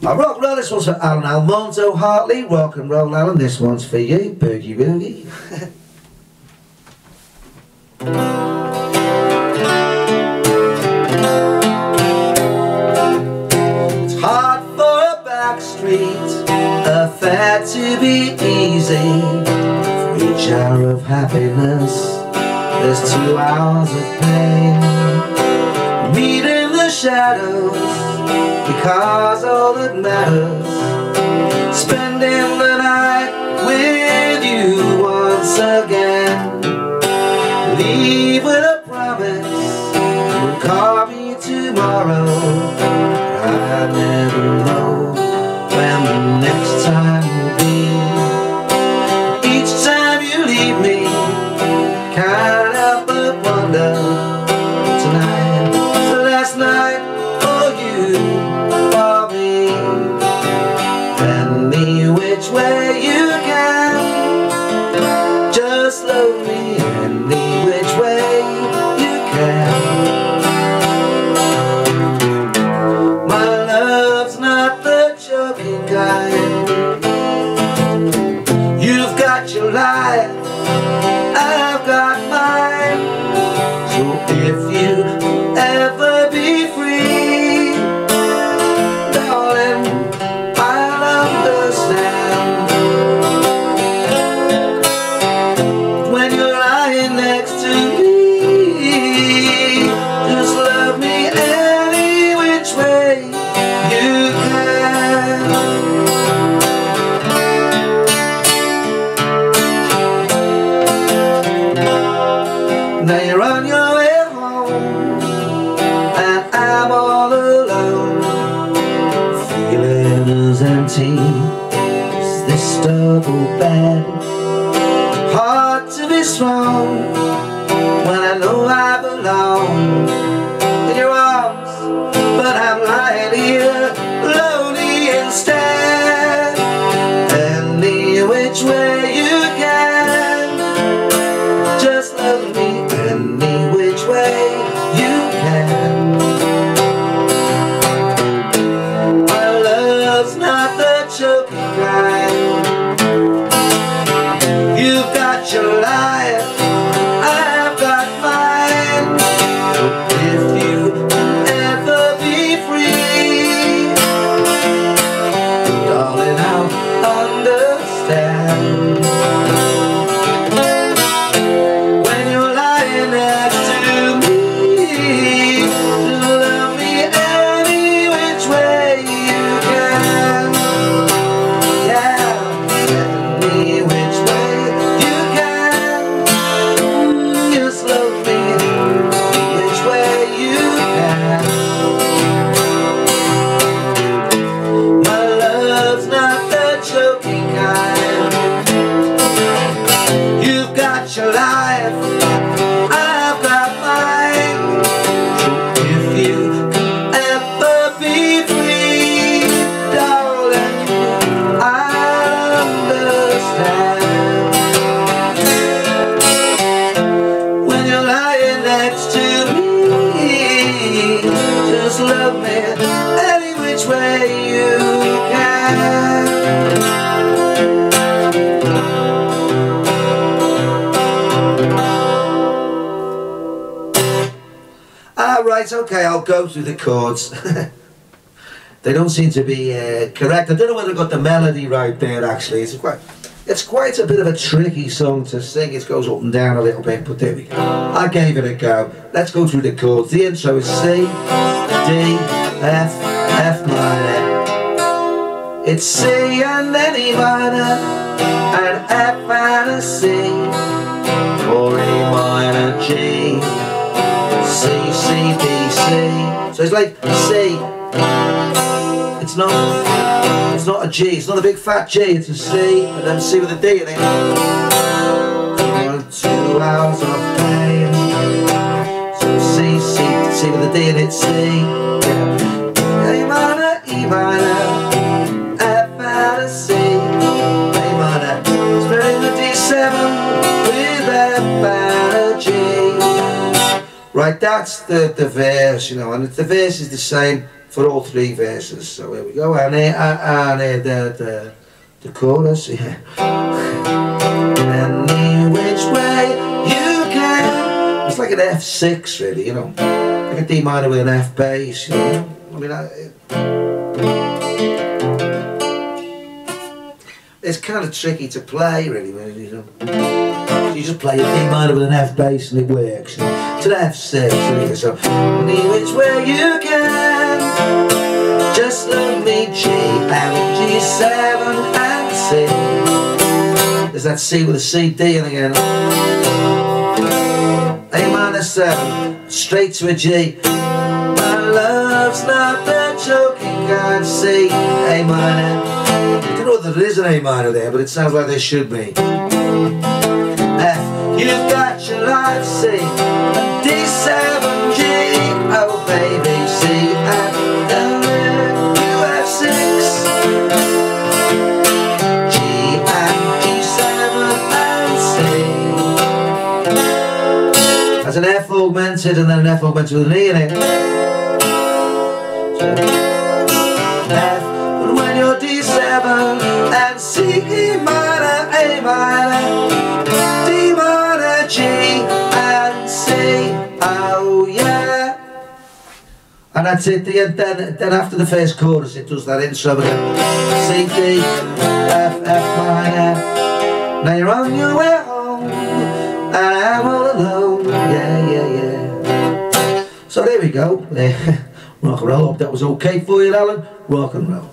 I rock and roll, this one's for Alan Almonzo Hartley. Rock and roll, Alan, this one's for you. Boogie woogie. It's hard for a back street affair to be easy. For each hour of happiness, there's 2 hours of pain. Meet in the shadows, because all that matters, spending the night with you once again. Leave with a promise, you'll call me tomorrow. I never know when the next time will be. Each time you leave me, can't help but wonder. Tonight, the last night for you, for me. Any which way you can, just love me any which way you can. My love's not the joking kind. You've got your life, I've got mine. So if you ever be free, darling, I'll understand. When you're lying next to me, just love me any which way you can. Now you're on your way home, and I'm all alone, feeling as empty as this double bed. Hard to be strong when I know I belong in your arms, but I'm lying here lonely instead. Any which way you can, just love me any which way you can. My love's not the choking kind. You've got your life, I've got mine. So if you ever be free, darling, I'll understand. When you're lying next to me, just love me any which way you can. Yeah, any which way you can. Just love me any which way you can. My love's not the choking kind. You've got your life, I've got mine. So if you ever be free, darling, I'll understand. When you're lying next to me, just love me any which way you can. Right, okay, I'll go through the chords. They don't seem to be correct. I don't know whether I got the melody right there, actually. It's quite a bit of a tricky song to sing. It goes up and down a little bit, but there we go. I gave it a go. Let's go through the chords. The intro is C, D, F, F minor. It's C and then E minor, and F and a C, or E minor, G, C, C, D, C. So it's like C. It's not a G. It's not a big fat G. It's a C, and then C with a D in it. 2 hours of pain. So C, C, C with a D in it. C. Yeah. A minor, E minor, F and a C, A minor. Spreading the D7 with F and a G. Right, that's the verse, you know, and the verse is the same for all 3 verses. So here we go, and the chorus, yeah. Any which way you can. It's like an F6 really, you know, like a D minor with an F bass, you know. I mean, it's kind of tricky to play really, you know. You just play a D minor with an F bass and it works. You know. To the F6, anyway, so any which way you can, just love me G and G7 and C. There's that C with a C, D and again. A minor 7, straight to a G. My love's not the choking kind. C, A minor. I don't know whether there is an A minor there, but it sounds like there should be. F, you've got your life, C, and D7, G, oh baby, C, and you have 6, G and G7 and C. That's an F augmented and then an F augmented with an E in it. So, F, but when you're D7 and C, E minor, A minor, D minor, G and C, oh yeah. And that's it, then after the first chorus it does that intro again. C, D, F, F minor. Now you're on your way home and I'm all alone, yeah, yeah, yeah. So there we go, rock and roll. Hope that was okay for you, Alan. Rock and roll.